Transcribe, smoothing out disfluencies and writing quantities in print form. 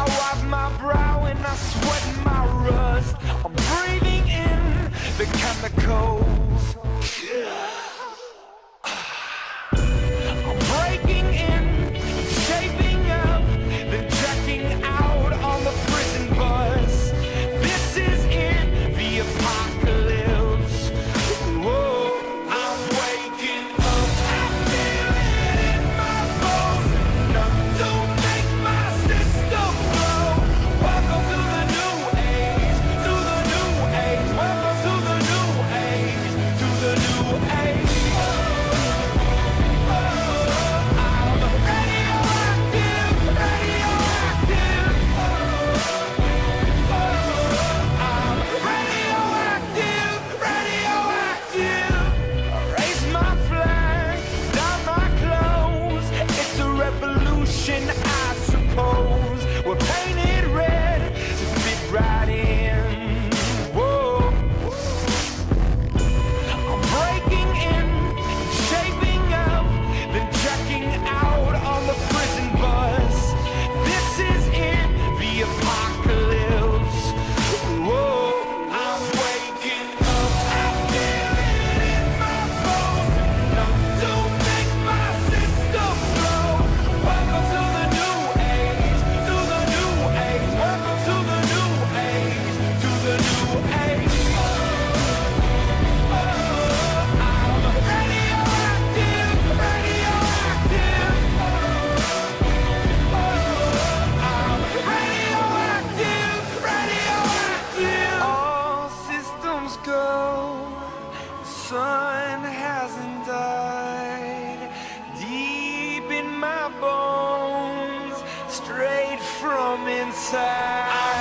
wipe my brow and I sweat my rust. I'm breathing in the chemicals. I'm breaking in, shaping up, then checking out on the prison bus. This is it, the apocalypse. Whoa, I'm waking up. I feel it in my bones. Enough to make my system blow. Welcome to the new age, to the new age. Welcome to the new age, to the new age. I suppose we're painted red to fit right in. Whoa, I'm breaking in, shaping up, then checking out on the prison bus. This is it, the apocalypse. Whoa, I'm waking up. I feel it in my bones. Enough to make my system blow. Welcome to the new age, to the new age. Welcome to the new age, to the new age. I'm radioactive, radioactive. I'm radioactive, radioactive. All systems go. The sun hasn't died. Deep in my bones, straight from inside.